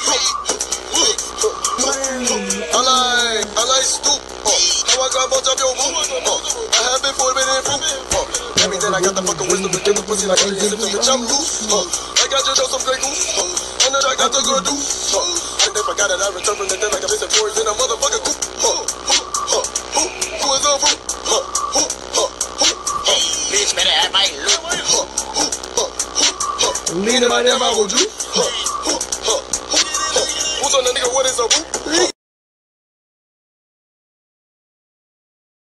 I like stoop. How I got bumped up your boo. I have been for a minute in fruit. Everything I got the fucking wisdom to get the pussy like I'm bitch, I'm loose. I got just some great goose. On the track, I took her do. And if I got it, I return from the dead like I'm missing forwards in a motherfucking coop. Who is a fool? Bitch, better have my look. Lean in my damn, I will do. Who's on the nigga? What is a boo?